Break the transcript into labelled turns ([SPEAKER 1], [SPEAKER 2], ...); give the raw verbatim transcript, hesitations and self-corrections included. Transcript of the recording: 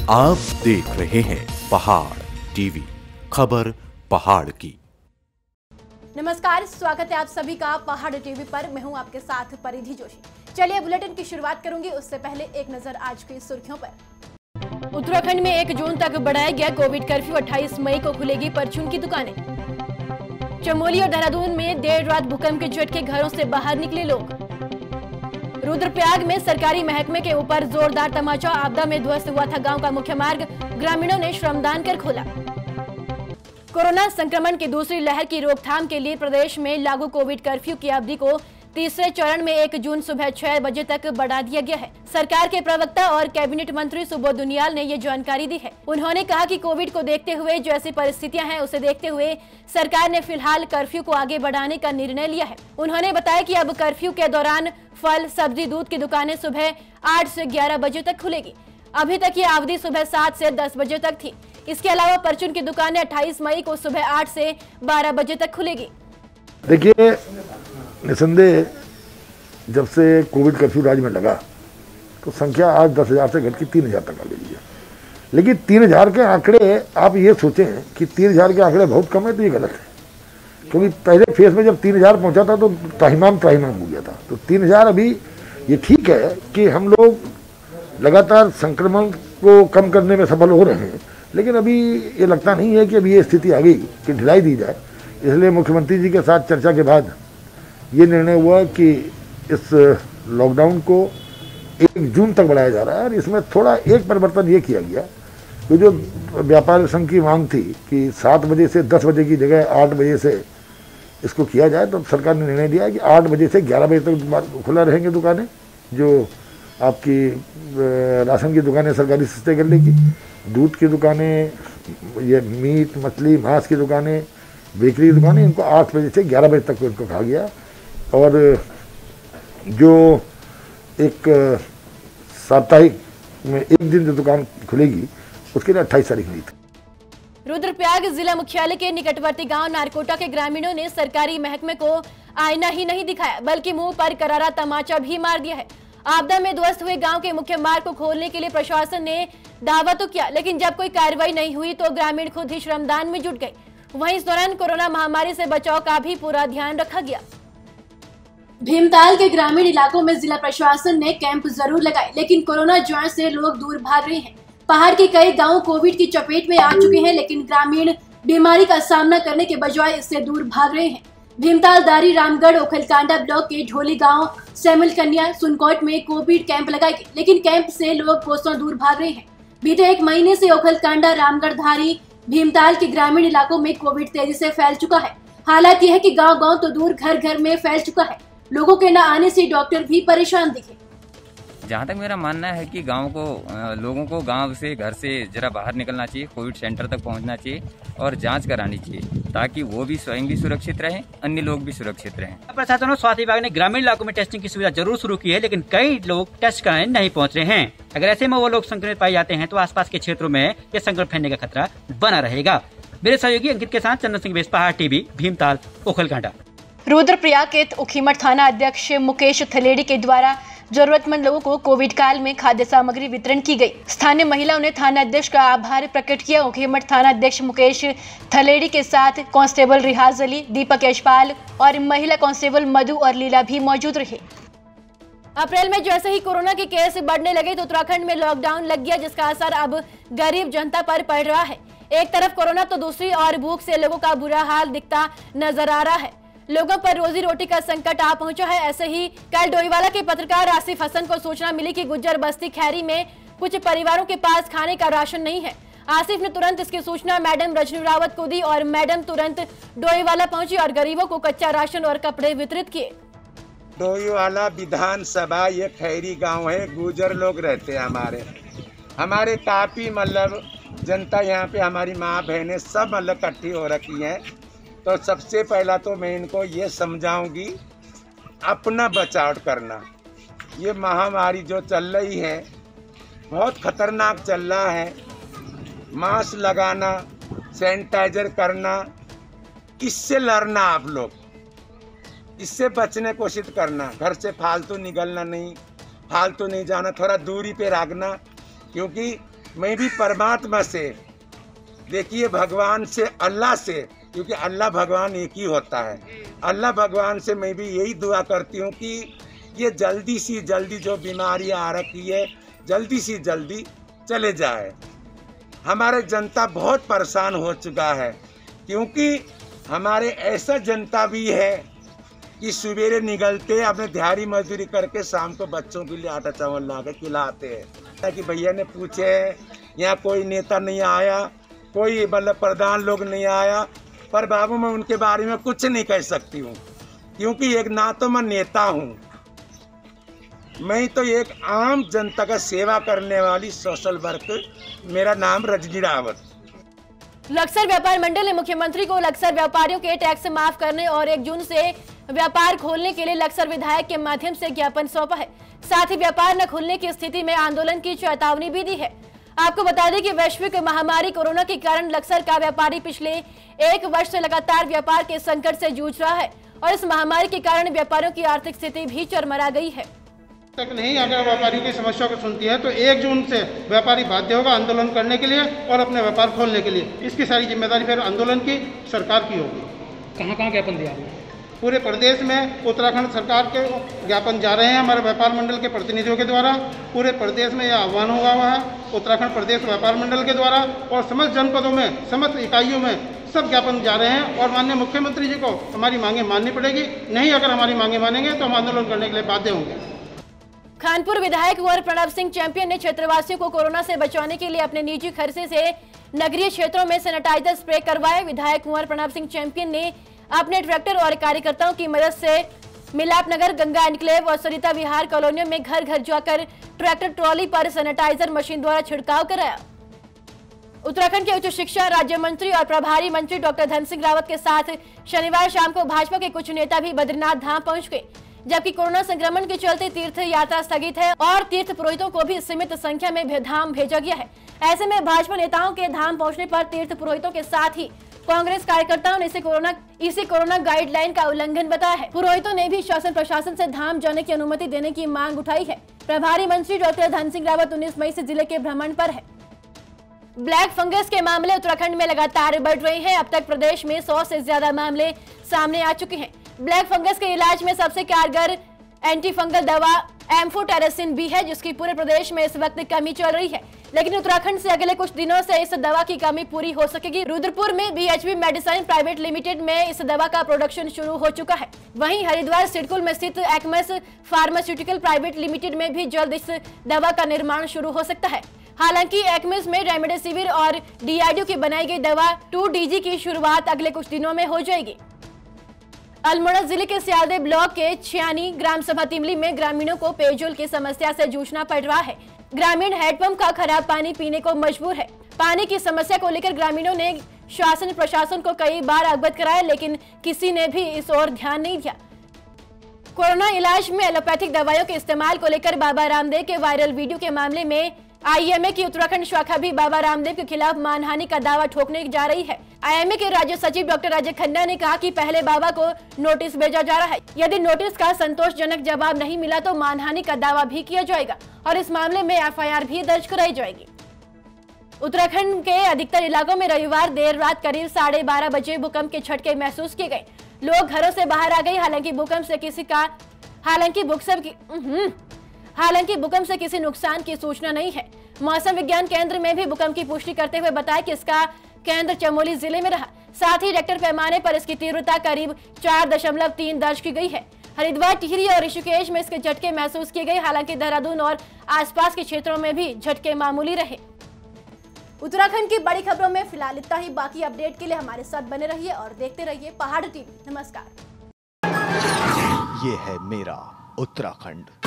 [SPEAKER 1] आप देख रहे हैं पहाड़ टीवी, खबर पहाड़ की।
[SPEAKER 2] नमस्कार, स्वागत है आप सभी का पहाड़ टीवी पर। मैं हूं आपके साथ परिधि जोशी। चलिए बुलेटिन की शुरुआत करूंगी, उससे पहले एक नजर आज की सुर्खियों पर। उत्तराखंड में एक जून तक बढ़ाया गया कोविड कर्फ्यू, अट्ठाईस मई को खुलेगी परचून की दुकानें। चमोली और देहरादून में देर रात भूकंप के झटके, घरों से बाहर निकले लोग। रुद्रप्रयाग में सरकारी महकमे के ऊपर जोरदार तमाचा, आपदा में ध्वस्त हुआ था गांव का मुख्य मार्ग, ग्रामीणों ने श्रमदान कर खोला। कोरोना संक्रमण की दूसरी लहर की रोकथाम के लिए प्रदेश में लागू कोविड कर्फ्यू की अवधि को तीसरे चरण में एक जून सुबह छह बजे तक बढ़ा दिया गया है। सरकार के प्रवक्ता और कैबिनेट मंत्री सुबोध उनियाल ने ये जानकारी दी है। उन्होंने कहा कि कोविड को देखते हुए जो ऐसी परिस्थितियां हैं उसे देखते हुए सरकार ने फिलहाल कर्फ्यू को आगे बढ़ाने का निर्णय लिया है। उन्होंने बताया कि अब कर्फ्यू के दौरान फल, सब्जी, दूध की दुकानें सुबह आठ से ग्यारह बजे तक खुलेगी। अभी तक ये अवधि सुबह सात से दस बजे तक थी। इसके अलावा परचून की दुकानें अट्ठाईस मई को सुबह आठ से बारह बजे तक खुलेगी।
[SPEAKER 3] देखिए, निसंदेह जब से कोविड कर्फ्यू राज्य में लगा तो संख्या आज दस हजार से घट के तीन हजार तक आ गई है। लेकिन तीन हजार के आंकड़े, आप ये सोचें कि तीन हजार के आंकड़े बहुत कम है तो ये गलत है, क्योंकि पहले फेज में जब तीन हजार पहुंचा था तो त्राहिमाम त्राहिमाम हो गया था। तो तीन हजार अभी ये ठीक है कि हम लोग लगातार संक्रमण को कम करने में सफल हो रहे हैं, लेकिन अभी ये लगता नहीं है कि अभी ये स्थिति आ गई कि ढिलाई दी जाए। इसलिए मुख्यमंत्री जी के साथ चर्चा के बाद ये निर्णय हुआ कि इस लॉकडाउन को एक जून तक बढ़ाया जा रहा है। और इसमें थोड़ा एक परिवर्तन ये किया गया कि जो व्यापार संघ की मांग थी कि सात बजे से दस बजे की जगह आठ बजे से इसको किया जाए, तो सरकार ने निर्णय दिया कि आठ बजे से ग्यारह बजे तक खुला रहेंगे दुकानें। जो आपकी राशन की दुकानें सरकारी सस्ते गल्ले की, दूध की दुकानें, ये मीट मछली मांस की दुकानें, बेकरी की दुकानें, इनको आठ बजे से ग्यारह बजे तक इनको कहा गया। और जो एक साप्ताहिक में एक दिन जो दुकान खुलेगी उसके लिए अट्ठाईस तारीख हुई थी।
[SPEAKER 2] रुद्रप्रयाग जिला मुख्यालय के निकटवर्ती गांव नारकोटा के ग्रामीणों ने सरकारी महकमे को आईना ही नहीं दिखाया, बल्कि मुंह पर करारा तमाचा भी मार दिया है। आपदा में ध्वस्त हुए गांव के मुख्य मार्ग को खोलने के लिए प्रशासन ने दावा तो किया, लेकिन जब कोई कार्रवाई नहीं हुई तो ग्रामीण खुद ही श्रमदान में जुट गए। वहीं इस दौरान कोरोना महामारी से बचाव का भी पूरा ध्यान रखा गया। भीमताल के ग्रामीण इलाकों में जिला प्रशासन ने कैंप जरूर लगाए, लेकिन कोरोना ज्वार से लोग दूर भाग रहे हैं। पहाड़ के कई गांव कोविड की चपेट में आ चुके हैं, लेकिन ग्रामीण बीमारी का सामना करने के बजाय इससे दूर भाग रहे हैं। भीमताल, दारी, रामगढ़, ओखलकांडा ब्लॉक के ढोली गांव, सैमुल कन्या, सुनकोट में कोविड कैंप लगाए गए, लेकिन कैंप से लोग कोसों दूर भाग रहे हैं। बीते एक महीने से ओखलकांडा, रामगढ़, धारी, भीमताल के ग्रामीण इलाकों में कोविड तेजी से फैल चुका है। हालात यह है कि गांव गांव तो दूर घर घर में फैल चुका है। लोगों के न आने से डॉक्टर भी परेशान दिखे।
[SPEAKER 4] जहाँ तक मेरा मानना है कि गांव को लोगों को गांव से घर से जरा बाहर निकलना चाहिए, कोविड सेंटर तक पहुंचना चाहिए और जांच करानी चाहिए, ताकि वो भी स्वयं भी सुरक्षित रहें, अन्य लोग भी सुरक्षित रहें।
[SPEAKER 5] प्रशासन और स्वास्थ्य विभाग ने ग्रामीण इलाकों में टेस्टिंग की सुविधा जरूर शुरू की है, लेकिन कई लोग टेस्ट कराने नहीं पहुंच रहे हैं। अगर ऐसे में वो लोग संक्रमित पाए जाते हैं तो आसपास के क्षेत्रों में यह संक्रमण फैलने का खतरा बना रहेगा। मेरे सहयोगी अंकित के साथ चंदन सिंह बेस, पहाड़ टीवी, भीमताल, ओखलकांडा।
[SPEAKER 2] रुद्रप्रयाग के उखीमठ थाना अध्यक्ष मुकेश थलेड़ी के द्वारा जरूरतमंद लोगों को कोविड काल में खाद्य सामग्री वितरण की गई। स्थानीय महिलाओं ने थाना अध्यक्ष का आभार प्रकट किया। उखीमठ थाना अध्यक्ष मुकेश थलेड़ी के साथ कांस्टेबल रिहाज अली, दीपक यशपाल और महिला कांस्टेबल मधु और लीला भी मौजूद रहे। अप्रैल में जैसे ही कोरोना के केस बढ़ने लगे तो उत्तराखंड में लॉकडाउन लग गया, जिसका असर अब गरीब जनता पर पड़ रहा है। एक तरफ कोरोना तो दूसरी और भूख से लोगों का बुरा हाल दिखता नजर आ रहा है। लोगों पर रोजी रोटी का संकट आ पहुंचा है। ऐसे ही कल डोईवाला के पत्रकार आसिफ हसन को सूचना मिली कि गुज्जर बस्ती खैरी में कुछ परिवारों के पास खाने का राशन नहीं है। आसिफ ने तुरंत इसकी सूचना मैडम रजनी रावत को दी और मैडम तुरंत डोईवाला पहुंची और गरीबों को कच्चा राशन और कपड़े वितरित किए।
[SPEAKER 6] डोईवाला विधानसभा ये खैरी गांव है, गुजर लोग रहते हैं। हमारे हमारे काफी मतलब जनता यहाँ पे, हमारी माँ बहनें सब मतलब इकट्ठी हो रखी हैं। तो सबसे पहला तो मैं इनको ये समझाऊंगी, अपना बचाव करना। ये महामारी जो चल रही है बहुत खतरनाक चल रहा है। मास्क लगाना, सैनिटाइजर करना, इससे लड़ना। आप लोग इससे बचने की कोशिश करना। घर से फालतू निकलना नहीं, फालतू नहीं जाना, थोड़ा दूरी पे रखना, क्योंकि मैं भी परमात्मा से, देखिए भगवान से, अल्लाह से, क्योंकि अल्लाह भगवान एक ही होता है, अल्लाह भगवान से मैं भी यही दुआ करती हूँ कि ये जल्दी सी जल्दी जो बीमारी आ रखी है जल्दी सी जल्दी चले जाए। हमारे जनता बहुत परेशान हो चुका है, क्योंकि हमारे ऐसा जनता भी है कि सवेरे निकलते अपने दिहाड़ी मजदूरी करके शाम को बच्चों के लिए आटा चावल ला के खिलाते हैं। ताकि भैया ने पूछे यहाँ कोई नेता नहीं आया, कोई मतलब प्रधान लोग नहीं आया, पर बाबू मैं उनके बारे में कुछ नहीं कह सकती हूँ, क्योंकि एक ना तो मैं नेता हूँ, मैं तो एक आम जनता का सेवा करने वाली सोशल वर्कर, मेरा नाम रजनी रावत।
[SPEAKER 2] लक्सर व्यापार मंडल ने मुख्यमंत्री को लक्सर व्यापारियों के टैक्स माफ करने और एक जून से व्यापार खोलने के लिए लक्सर विधायक के माध्यम से ज्ञापन सौंपा है। साथ ही व्यापार न खुलने की स्थिति में आंदोलन की चेतावनी भी दी है। आपको बता दें कि वैश्विक महामारी कोरोना के कारण लक्सर का व्यापारी पिछले एक वर्ष से लगातार व्यापार के संकट से जूझ रहा है और इस महामारी के कारण व्यापारियों की आर्थिक स्थिति भी चरमरा गई है।
[SPEAKER 7] तक नहीं अगर व्यापारियों की समस्या को सुनती है तो एक जून से व्यापारी बाध्य होगा आंदोलन करने के लिए और अपने व्यापार खोलने के लिए। इसकी सारी जिम्मेदारी फिर आंदोलन की सरकार की होगी।
[SPEAKER 8] कहाँ कहाँ ज्ञापन दिया?
[SPEAKER 7] पूरे प्रदेश में उत्तराखंड सरकार के ज्ञापन जा रहे हैं हमारे व्यापार मंडल के प्रतिनिधियों के द्वारा। पूरे प्रदेश में यह आह्वान हुआ हुआ है उत्तराखंड प्रदेश व्यापार मंडल के द्वारा, और समस्त जनपदों में, समस्त इकाइयों में सब ज्ञापन जा रहे हैं। और माननीय मुख्यमंत्री जी को हमारी मांगे माननी पड़ेगी, नहीं अगर हमारी मांगे मानेंगे तो हम आंदोलन करने के लिए बाध्य होंगे।
[SPEAKER 2] खानपुर विधायक कुंवर प्रणव सिंह चैंपियन ने क्षेत्रवासियों को कोरोना से बचाने के लिए अपने निजी खर्चे से नगरीय क्षेत्रों में सैनिटाइजर स्प्रे करवाए। विधायक कुंवर प्रणव सिंह चैंपियन ने अपने ट्रैक्टर और कार्यकर्ताओं की मदद से मिलाप नगर, गंगा एनक्लेव और सरिता विहार कॉलोनियों में घर घर जाकर ट्रैक्टर ट्रॉली पर सैनिटाइजर मशीन द्वारा छिड़काव कराया। उत्तराखंड के उच्च शिक्षा राज्य मंत्री और प्रभारी मंत्री डॉक्टर धन सिंह रावत के साथ शनिवार शाम को भाजपा के कुछ नेता भी बद्रीनाथ धाम पहुंच गए, जबकि कोरोना संक्रमण के चलते तीर्थ यात्रा स्थगित है और तीर्थ पुरोहितों को भी सीमित संख्या में धाम भेजा गया है। ऐसे में भाजपा नेताओं के धाम पहुंचने पर तीर्थ पुरोहितों के साथ ही कांग्रेस कार्यकर्ताओं ने इसे कोरोना इसे कोरोना गाइडलाइन का उल्लंघन बताया है। पुरोहितों ने भी शासन प्रशासन से धाम जाने की अनुमति देने की मांग उठाई है। प्रभारी मंत्री डॉक्टर धन सिंह रावत उन्नीस मई से जिले के भ्रमण पर है। ब्लैक फंगस के मामले उत्तराखंड में लगातार बढ़ रहे हैं। अब तक प्रदेश में सौ से ज्यादा मामले सामने आ चुके हैं। ब्लैक फंगस के इलाज में सबसे कारगर एंटी फंगल दवा एम्फोटेरेसिन भी है, जिसकी पूरे प्रदेश में इस वक्त कमी चल रही है, लेकिन उत्तराखंड से अगले कुछ दिनों से इस दवा की कमी पूरी हो सकेगी। रुद्रपुर में बीएचबी मेडिसिन प्राइवेट लिमिटेड में इस दवा का प्रोडक्शन शुरू हो चुका है। वहीं हरिद्वार सिडकुल में स्थित एक्मस फार्मास्यूटिकल प्राइवेट लिमिटेड में भी जल्द इस दवा का निर्माण शुरू हो सकता है। हालांकि एक्मस में रेमडेसिविर और डीआरडीओ की बनाई गई दवा टू डीजी की शुरुआत अगले कुछ दिनों में हो जाएगी। अल्मोड़ा जिले के सियालदे ब्लॉक के छियानी ग्राम सभा तिमली में ग्रामीणों को पेयजल की समस्या से जूझना पड़ रहा है। ग्रामीण हैंडपंप का खराब पानी पीने को मजबूर है। पानी की समस्या को लेकर ग्रामीणों ने शासन प्रशासन को कई बार अवगत कराया, लेकिन किसी ने भी इस ओर ध्यान नहीं दिया। कोरोना इलाज में एलोपैथिक दवाइयों के इस्तेमाल को लेकर बाबा रामदेव के वायरल वीडियो के मामले में आईएमए की उत्तराखंड शाखा भी बाबा रामदेव के खिलाफ मानहानि का दावा ठोकने जा रही है। आईएमए के राज्य सचिव डॉक्टर अजय खन्ना ने कहा कि पहले बाबा को नोटिस भेजा जा रहा है। यदि नोटिस का संतोषजनक जवाब नहीं मिला तो मानहानि का दावा भी किया जाएगा और इस मामले में एफआईआर भी दर्ज कराई जाएगी। उत्तराखंड के अधिकतर इलाकों में रविवार देर रात करीब साढ़े बारह बजे भूकंप के झटके महसूस किए गए। लोग घरों से बाहर आ गए। हालांकि भूकंप से किसी का हालांकि भूकंप की हालांकि भूकंप से किसी नुकसान की सूचना नहीं है। मौसम विज्ञान केंद्र में भी भूकंप की पुष्टि करते हुए बताया कि इसका केंद्र चमोली जिले में रहा। साथ ही रिक्टर पैमाने पर इसकी तीव्रता करीब चार दशमलव तीन दर्ज की गई है। हरिद्वार, टिहरी और ऋषिकेश में इसके झटके महसूस किए गए। हालांकि देहरादून और आसपास के क्षेत्रों में भी झटके मामूली रहे। उत्तराखंड की बड़ी खबरों में फिलहाल इतना ही। बाकी अपडेट के लिए हमारे साथ बने रहिए और देखते रहिए पहाड़ टीवी। नमस्कार।
[SPEAKER 1] ये है मेरा उत्तराखंड।